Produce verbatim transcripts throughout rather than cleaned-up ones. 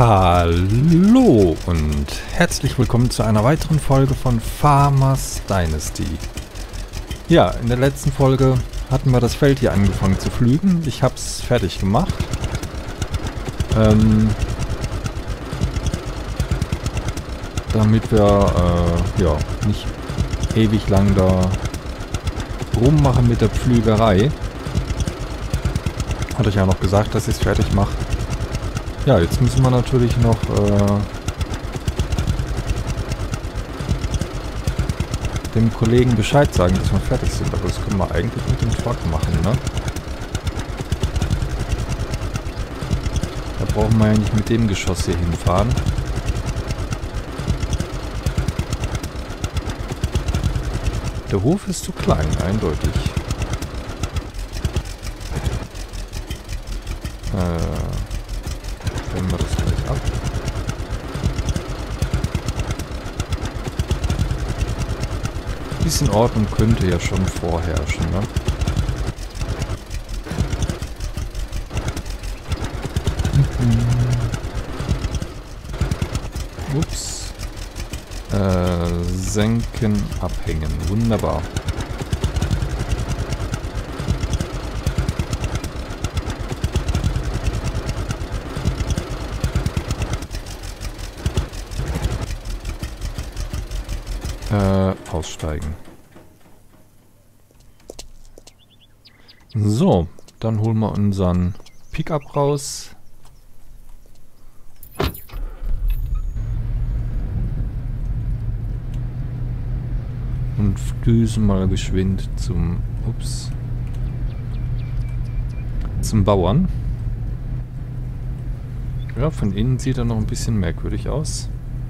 Hallo und herzlich willkommen zu einer weiteren Folge von Farmers Dynasty. Ja, in der letzten Folge hatten wir das Feld hier angefangen zu pflügen. Ich habe es fertig gemacht. Ähm, damit wir äh, ja, nicht ewig lang da rummachen mit der Pflügerei. Hatte ich ja noch gesagt, dass ich es fertig mache. Ja, jetzt müssen wir natürlich noch äh, dem Kollegen Bescheid sagen, dass wir fertig sind. Aber das können wir eigentlich mit dem Truck machen, ne? Da brauchen wir ja nicht mit dem Geschoss hier hinfahren. Der Hof ist zu klein, eindeutig. Äh... Stellen wir das gleich ab. Bisschen Ordnung könnte ja schon vorherrschen, ne? Mhm. Ups. Äh, senken, abhängen. Wunderbar. Äh, aussteigen. So, dann holen wir unseren Pickup raus. Und düsen mal geschwind zum, ups, zum Bauern. Ja, von innen sieht er noch ein bisschen merkwürdig aus.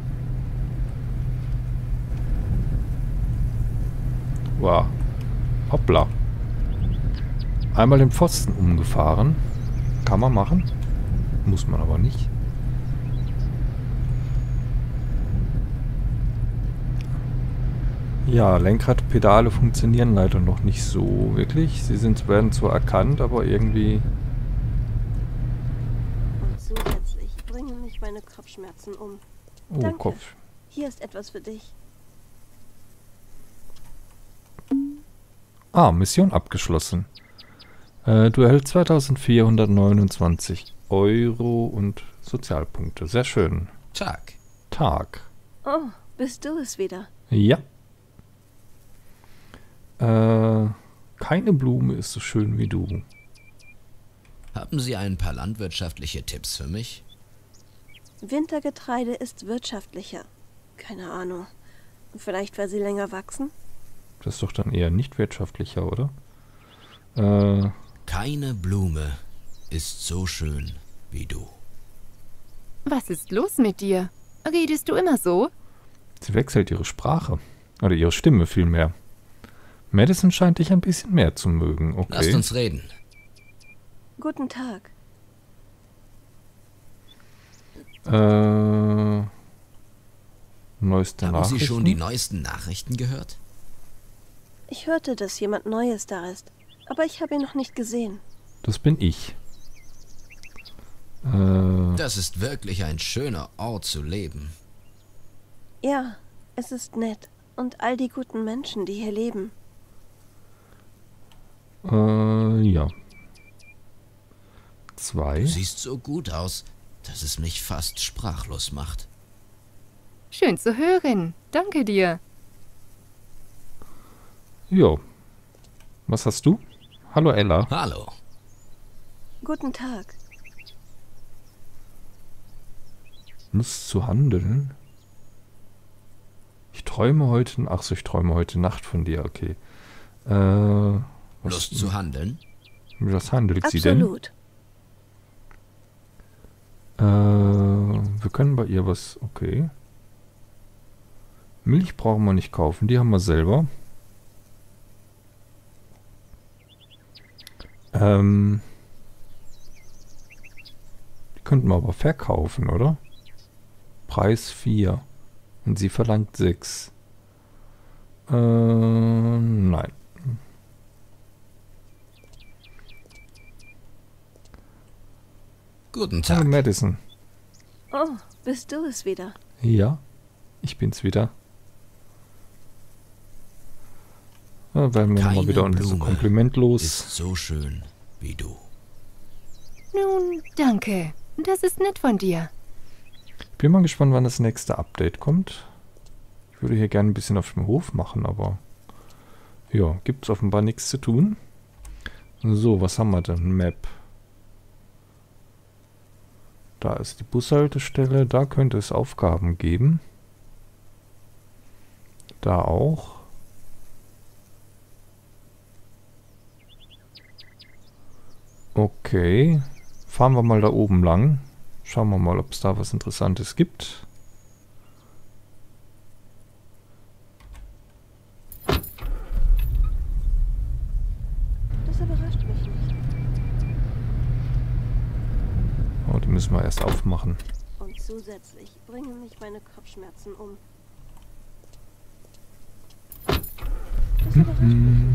Wow. Hoppla. Einmal den Pfosten umgefahren. Kann man machen. Muss man aber nicht. Ja, Lenkrad, Pedale funktionieren leider noch nicht so wirklich. Sie sind, werden zwar erkannt, aber irgendwie... Und zusätzlich bringen mich meine Kopfschmerzen um. Oh, Danke. Kopf. Hier ist etwas für dich. Ah, Mission abgeschlossen. Äh, du erhältst zweitausendvierhundertneunundzwanzig Euro und Sozialpunkte. Sehr schön. Tag. Tag. Oh, bist du es wieder? Ja. Äh, keine Blume ist so schön wie du. Haben Sie ein paar landwirtschaftliche Tipps für mich? Wintergetreide ist wirtschaftlicher. Keine Ahnung. Vielleicht, weil sie länger wachsen? Das ist doch dann eher nicht wirtschaftlicher, oder? Äh, Keine Blume ist so schön wie du. Was ist los mit dir? Redest du immer so? sie wechselt ihre Sprache. Oder ihre Stimme vielmehr. Madison scheint dich ein bisschen mehr zu mögen. Okay. Lasst uns reden. Guten Tag. Äh, neueste Haben Nachrichten? Sie schon die neuesten Nachrichten gehört? Ich hörte, dass jemand Neues da ist, aber ich habe ihn noch nicht gesehen. Das bin ich. Äh, Das ist wirklich ein schöner Ort zu leben. Ja, es ist nett. Und all die guten Menschen, die hier leben. äh, ja. Zwei. Du siehst so gut aus, dass es mich fast sprachlos macht. Schön zu hören. Danke dir. Jo. Was hast du? Hallo Ella. Hallo. Guten Tag. Lust zu handeln? Ich träume heute... Ach so, ich träume heute Nacht von dir, okay. Äh, was, Lust zu handeln? was handelt sie denn? Absolut. Äh, wir können bei ihr was... Okay. Milch brauchen wir nicht kaufen, die haben wir selber. Ähm... Die könnten wir aber verkaufen, oder? Preis vier. Und sie verlangt sechs. Äh, nein. Guten Hallo Tag. Madison. Oh, bist du es wieder? Ja, ich bin's wieder. Ja, werden wir nochmal wieder unser Kompliment los. Ist so schön wie du. Nun, danke. Das ist nett von dir. Bin mal gespannt, wann das nächste Update kommt. Ich würde hier gerne ein bisschen auf dem Hof machen, aber ja, gibt es offenbar nichts zu tun. So, was haben wir denn? Map. Da ist die Bushaltestelle, da könnte es Aufgaben geben. Da auch. Okay, fahren wir mal da oben lang. Schauen wir mal, ob es da was Interessantes gibt. Das überrascht mich nicht. Oh, die müssen wir erst aufmachen. Und zusätzlich bringen mich meine Kopfschmerzen um. Das überrascht mich nicht.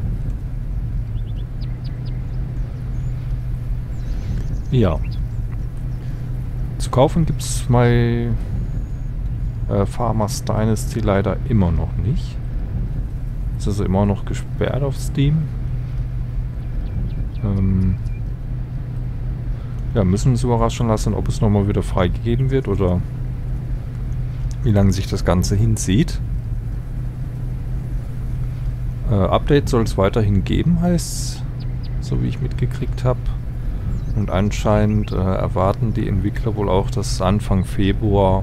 Ja. Zu kaufen gibt es bei äh, Farmers Dynasty leider immer noch nicht. Ist also immer noch gesperrt auf Steam. Ähm ja, müssen uns überraschen lassen, ob es nochmal wieder freigegeben wird oder wie lange sich das Ganze hinzieht. Äh, Update soll es weiterhin geben, heißt, so wie ich mitgekriegt habe. Und anscheinend äh, erwarten die Entwickler wohl auch, dass Anfang Februar,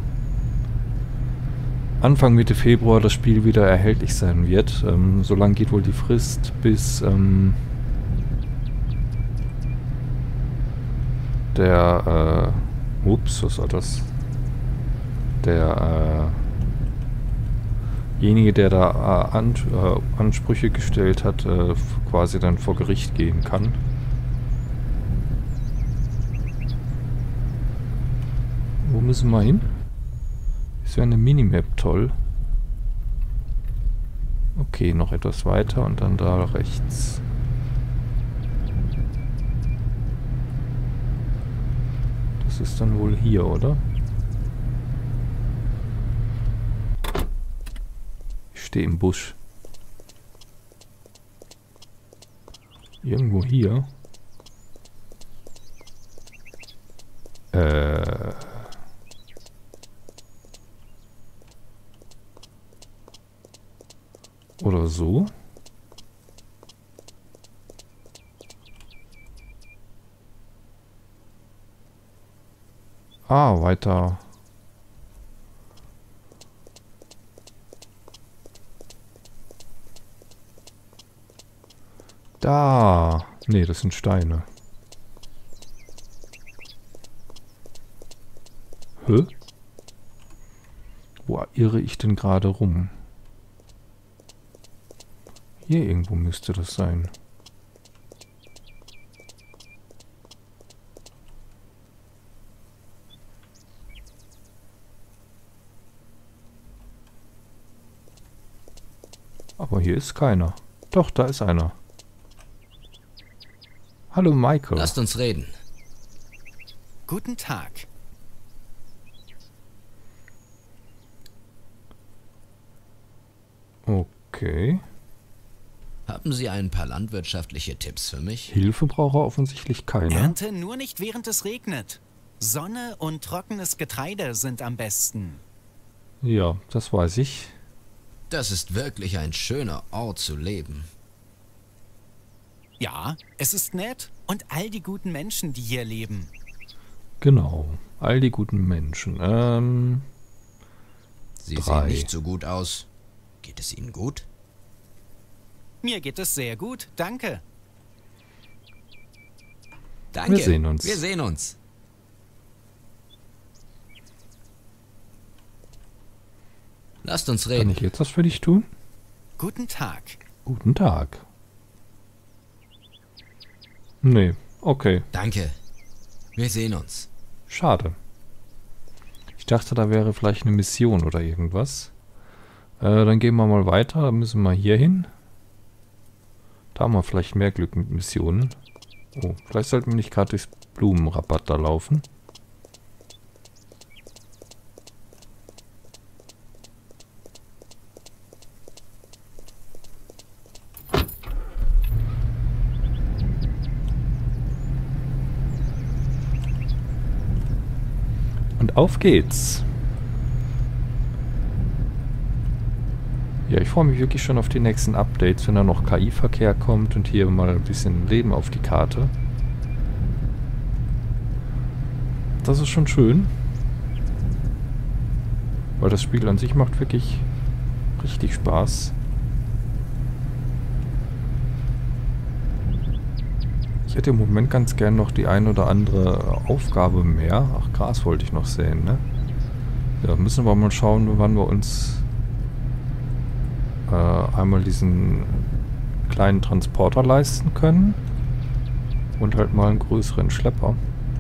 Anfang Mitte Februar das Spiel wieder erhältlich sein wird. Ähm, so lange geht wohl die Frist, bis ähm, der, äh, ups, was war das? Der, äh, derjenige, der da äh, An äh, Ansprüche gestellt hat, äh, quasi dann vor Gericht gehen kann. Wo müssen wir hin? Ist ja eine Minimap, toll. Okay, noch etwas weiter und dann da rechts. Das ist dann wohl hier, oder? Ich stehe im Busch. Irgendwo hier. Äh... Oder so. Ah, weiter. Da. Nee, das sind Steine. Hä? Wo irre ich denn gerade rum? Hier irgendwo müsste das sein. Aber hier ist keiner. Doch, da ist einer. Hallo Michael. Lasst uns reden. Guten Tag. Okay. Haben Sie ein paar landwirtschaftliche Tipps für mich? Hilfe braucht er offensichtlich keiner. Ernte nur nicht während es regnet. Sonne und trockenes Getreide sind am besten. Ja, das weiß ich. Das ist wirklich ein schöner Ort zu leben. Ja, es ist nett und all die guten Menschen, die hier leben. Genau. All die guten Menschen. Ähm. Sie drei. sehen nicht so gut aus. Geht es Ihnen gut? Mir geht es sehr gut, danke. Danke. Wir sehen uns. Wir sehen uns. Lasst uns Kann reden. ich jetzt was für dich tun? Guten Tag. Guten Tag. Nee, okay. Danke. Wir sehen uns. Schade. Ich dachte, da wäre vielleicht eine Mission oder irgendwas. Äh, dann gehen wir mal weiter. Da müssen wir hier hin. Da haben wir vielleicht mehr Glück mit Missionen. Oh, vielleicht sollten wir nicht gerade durchs Blumenrabatt da laufen. Und auf geht's. Ja, ich freue mich wirklich schon auf die nächsten Updates, wenn da noch K I-Verkehr kommt und hier mal ein bisschen Leben auf die Karte. Das ist schon schön. Weil das Spiel an sich macht wirklich richtig Spaß. Ich hätte im Moment ganz gern noch die ein oder andere Aufgabe mehr. Ach, Gras wollte ich noch sehen, ne? Ja, müssen wir mal schauen, wann wir uns äh, einmal diesen kleinen Transporter leisten können. Und halt mal einen größeren Schlepper.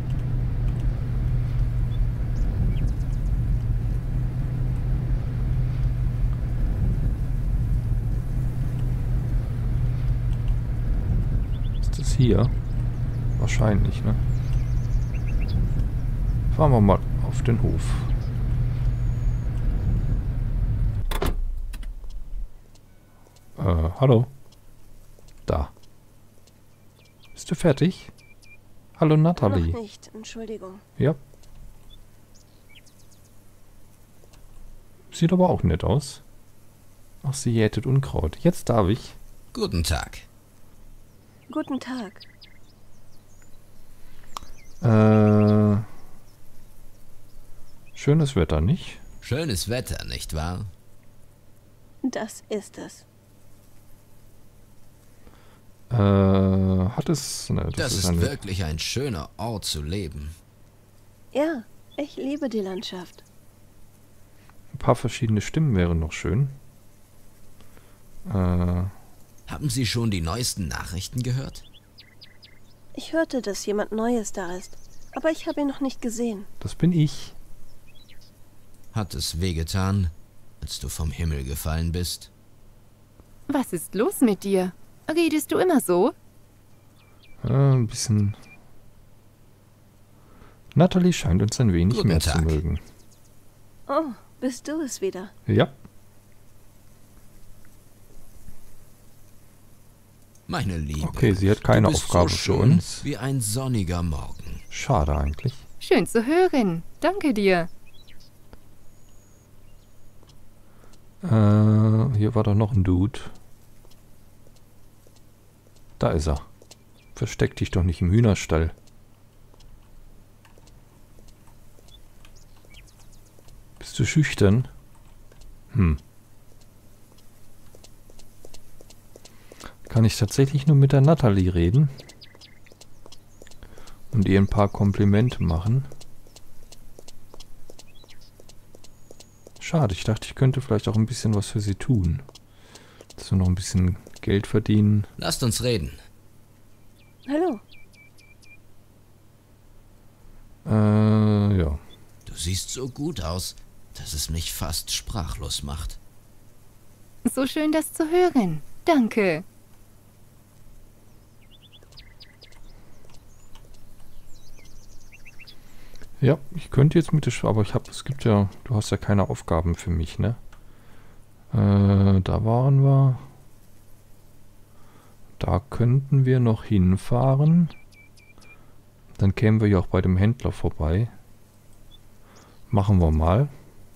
Ist das hier? Wahrscheinlich, ne? Fahren wir mal auf den Hof. Äh, hallo? Da. Bist du fertig? Hallo, Natalie. Noch nicht, Entschuldigung. Ja. Sieht aber auch nett aus. Ach, sie jätet Unkraut. Jetzt darf ich. Guten Tag. Guten Tag. Äh, schönes Wetter, nicht? Schönes Wetter, nicht wahr? Das ist es. Äh, hat es... Ne, das, Das ist, ist eine, wirklich ein schöner Ort zu leben. Ja, ich liebe die Landschaft. ein paar verschiedene Stimmen wären noch schön. Äh, Haben Sie schon die neuesten Nachrichten gehört? Ich hörte, dass jemand Neues da ist, aber ich habe ihn noch nicht gesehen. das bin ich. Hat es wehgetan, als du vom Himmel gefallen bist? Was ist los mit dir? Redest du immer so? Äh, ein bisschen... Natalie scheint uns ein wenig Guten mehr Tag. zu mögen. Oh, bist du es wieder? Ja. Meine Liebe. Okay, sie hat keine du bist Aufgabe so für schön uns. wie ein sonniger Morgen. Schade eigentlich. Schön zu hören. Danke dir. Äh, hier war doch noch ein Dude. Da ist er. Versteck dich doch nicht im Hühnerstall. Bist du schüchtern? Hm. Kann ich tatsächlich nur mit der Natalie reden? Und ihr ein paar Komplimente machen? Schade, ich dachte, ich könnte vielleicht auch ein bisschen was für sie tun. Dass wir noch ein bisschen Geld verdienen. Lasst uns reden. Hallo. Äh, ja. Du siehst so gut aus, dass es mich fast sprachlos macht. So schön, das zu hören. Danke. Ja, ich könnte jetzt mit der Sch aber ich habe, es gibt ja, du hast ja keine Aufgaben für mich, ne? Äh, da waren wir. Da könnten wir noch hinfahren. Dann kämen wir ja auch bei dem Händler vorbei. Machen wir mal.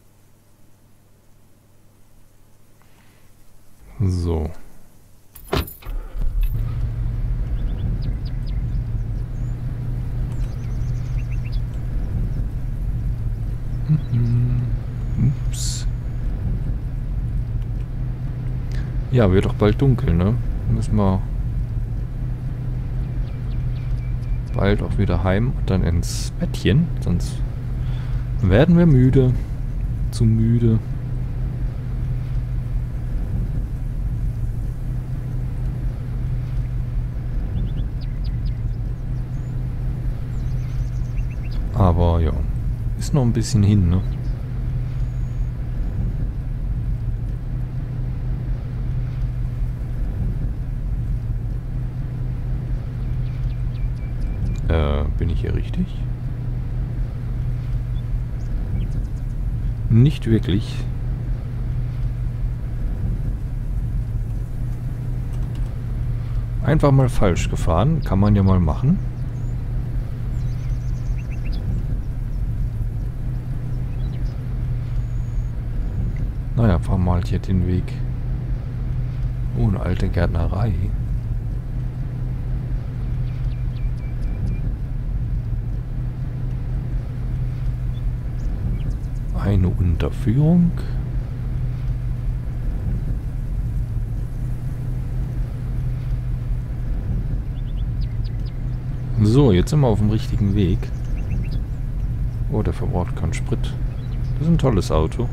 So. Ups. Ja, wird doch bald dunkel, ne? Müssen wir bald auch wieder heim und dann ins Bettchen, sonst werden wir müde. Zu müde. Aber ja, ist noch ein bisschen hin, ne? Äh, bin ich hier richtig? Nicht wirklich. Einfach mal falsch gefahren. Kann man ja mal machen. Naja, fahren wir halt hier den Weg. Oh, eine alte Gärtnerei. Eine Unterführung. So, jetzt sind wir auf dem richtigen Weg. Oh, der verbraucht keinen Sprit. Das ist ein tolles Auto.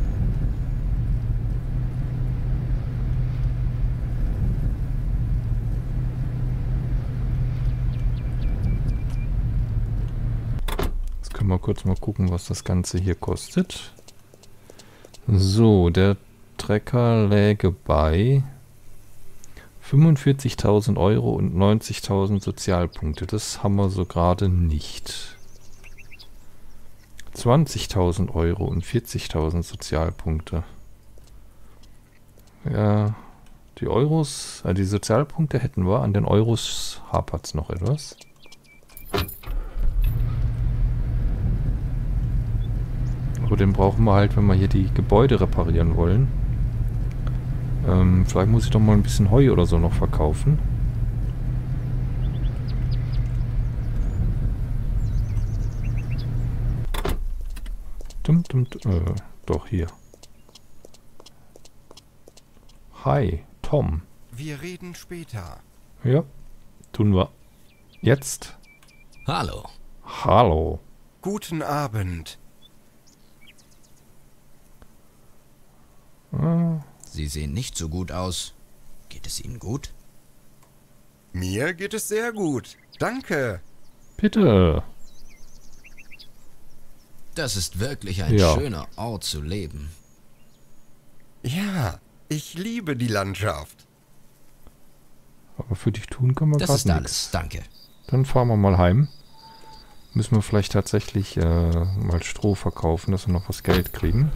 Jetzt können wir kurz mal gucken, was das Ganze hier kostet. So, der Trecker läge bei fünfundvierzigtausend Euro und neunzigtausend Sozialpunkte. Das haben wir so gerade nicht. zwanzigtausend Euro und vierzigtausend Sozialpunkte. Ja, die Euros, äh, die Sozialpunkte hätten wir. An den Euros hapert es noch etwas. Aber den brauchen wir halt, wenn wir hier die Gebäude reparieren wollen. Ähm, vielleicht muss ich doch mal ein bisschen Heu oder so noch verkaufen. Dum, dum, dum, äh, doch, hier. Hi, Tom. Wir reden später. Ja, tun wir. Jetzt. Hallo. Hallo. Guten Abend. Ah, Sie sehen nicht so gut aus. Geht es Ihnen gut? Mir geht es sehr gut. Danke. bitte. Das ist wirklich ein Ja. schöner Ort zu leben. Ja, ich liebe die Landschaft. Aber für dich tun kann man Das gerade ist alles. nichts. Danke. Dann fahren wir mal heim. Müssen wir vielleicht tatsächlich äh, mal Stroh verkaufen, dass wir noch was Geld kriegen.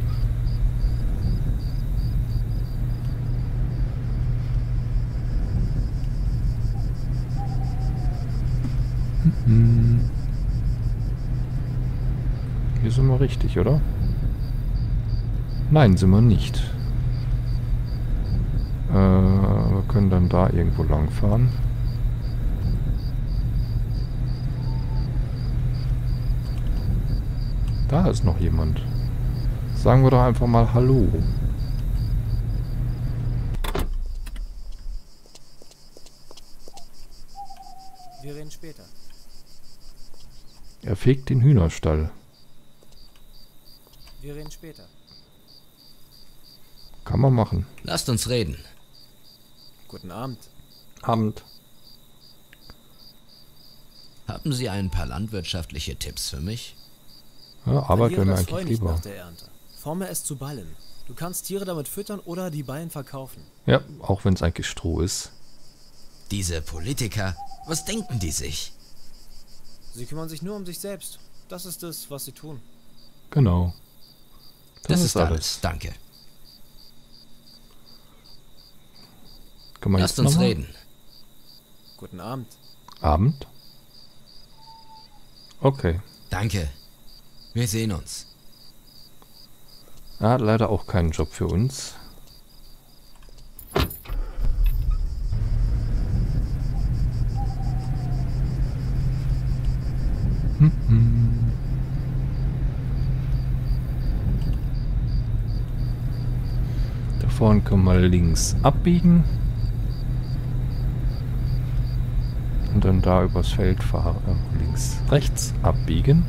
Mhm. Hier sind wir richtig, oder? Nein, sind wir nicht. Äh, wir können dann da irgendwo lang fahren. Da ist noch jemand. Sagen wir doch einfach mal Hallo. Wir reden später. Er fegt den Hühnerstall. Wir reden später. Kann man machen. Lasst uns reden. Guten Abend. Abend. Haben Sie ein paar landwirtschaftliche Tipps für mich? Ja, Arbeit wäre Verliere mir das eigentlich Heu nicht lieber. nach der Ernte. Forme es zu Ballen. Du kannst Tiere damit füttern oder die Ballen verkaufen. Ja, auch wenn es eigentlich Stroh ist. Diese Politiker, was denken die sich? Sie kümmern sich nur um sich selbst. Das ist es, was sie tun. Genau. Das, ist alles. Danke. Können wir Lasst jetzt uns noch mal? reden. Guten Abend. Abend? Okay. Danke. Wir sehen uns. Er hat leider auch keinen Job für uns. Hm, hm. Da vorne können wir links abbiegen. Und dann da übers Feld fahren. Äh, links, rechts abbiegen.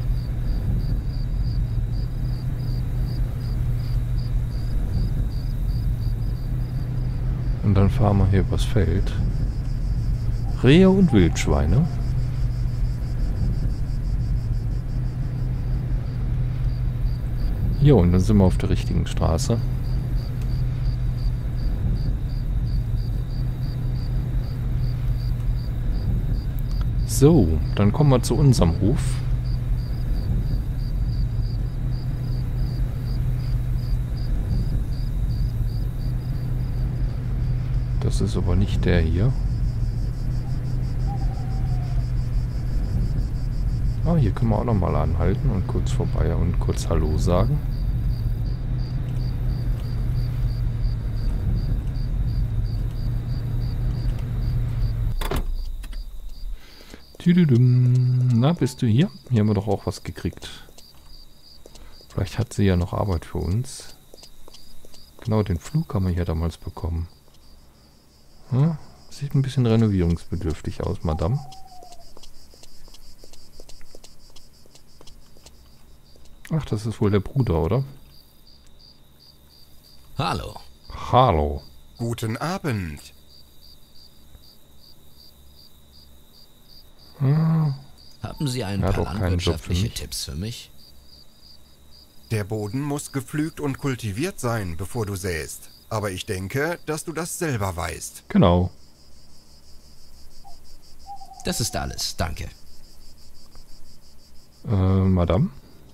Und dann fahren wir hier übers Feld. Rehe und Wildschweine. Jo, und dann sind wir auf der richtigen Straße. So, dann kommen wir zu unserem Hof. Das ist aber nicht der hier. Ah, hier können wir auch nochmal anhalten und kurz vorbei und kurz Hallo sagen. Tüdüdüm. Na, bist du hier? Hier haben wir doch auch was gekriegt. Vielleicht hat sie ja noch Arbeit für uns. Genau, den Flug haben wir hier damals bekommen. Hm? Sieht ein bisschen renovierungsbedürftig aus, Madame. Ach, das ist wohl der Bruder, oder? Hallo. Hallo. Guten Abend. Hm. Haben Sie ein Ja, paar doch keinen Job für landwirtschaftliche mich. Tipps für mich? Der Boden muss gepflügt und kultiviert sein, bevor du säst. Aber ich denke, dass du das selber weißt. Genau. Das ist alles, danke. Äh, Madame?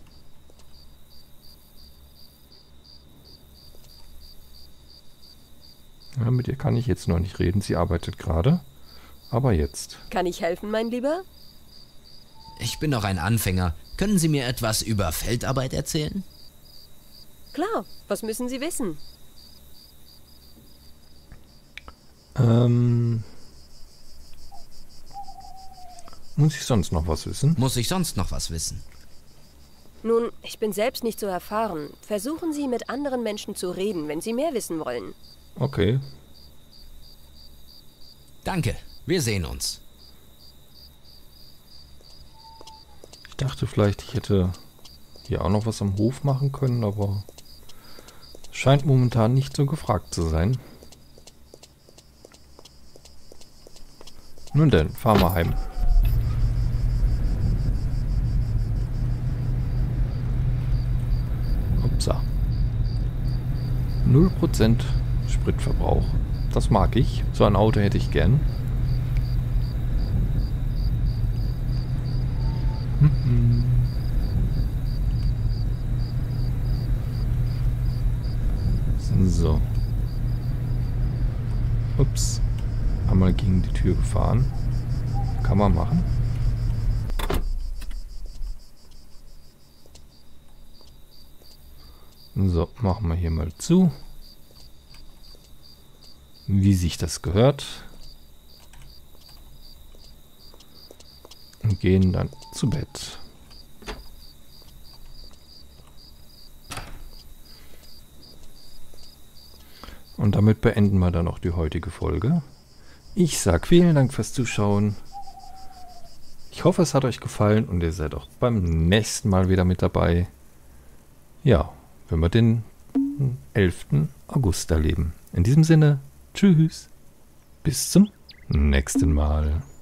Ja, mit ihr kann ich jetzt noch nicht reden. Sie arbeitet gerade. Aber jetzt. Kann ich helfen, mein Lieber? Ich bin noch ein Anfänger. Können Sie mir etwas über Feldarbeit erzählen? Klar, was müssen Sie wissen? Ähm... Muss ich sonst noch was wissen? Muss ich sonst noch was wissen? Nun, ich bin selbst nicht so erfahren. Versuchen Sie, mit anderen Menschen zu reden, wenn Sie mehr wissen wollen. Okay. Danke, wir sehen uns. Ich dachte vielleicht, ich hätte hier auch noch was am Hof machen können, aber scheint momentan nicht so gefragt zu sein. Nun denn, fahren wir heim. Upsa. null Prozent Spritverbrauch. Das mag ich. So ein Auto hätte ich gern. So. Ups. Einmal gegen die Tür gefahren. Kann man machen. So, machen wir hier mal zu. Wie sich das gehört. Und gehen dann zu Bett. Und damit beenden wir dann auch die heutige Folge. Ich sage vielen Dank fürs Zuschauen. Ich hoffe, es hat euch gefallen und ihr seid auch beim nächsten Mal wieder mit dabei. Ja, wenn wir den elften August erleben. In diesem Sinne, tschüss. Bis zum nächsten Mal.